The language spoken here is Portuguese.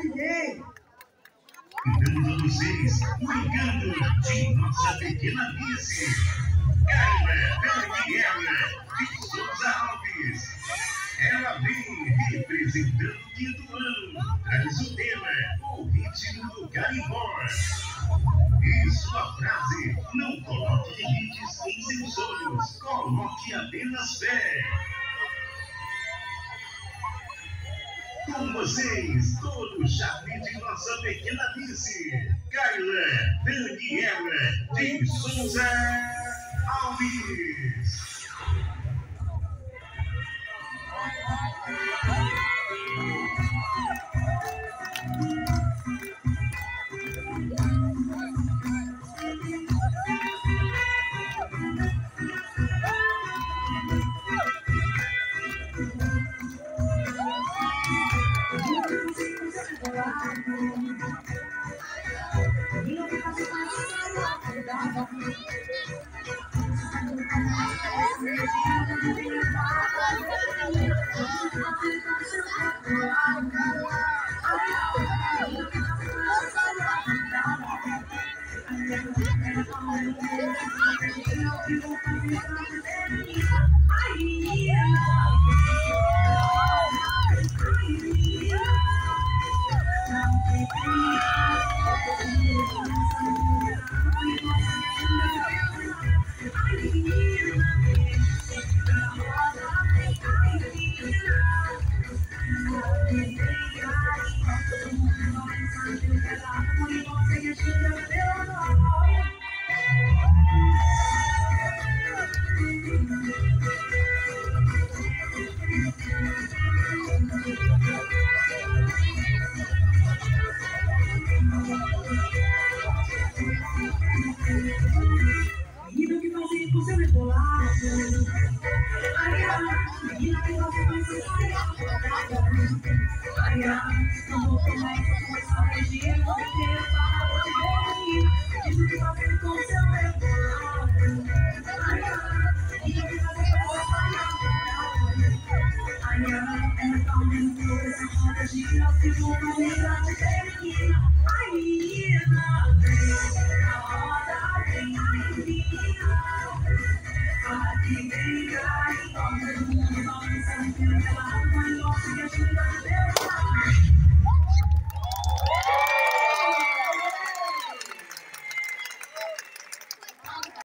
Dando a vocês o engano de nossa pequena Alice. Carla Daniela de Souza Alves. Ela vem representando o quinto ano. Traz o tema, o ritmo do carimbó. E sua frase: não coloque limites em seus sonhos, coloque apenas fé. Com vocês, todo o charme de nossa pequena Alice, Carla Daniela de Souza Alves.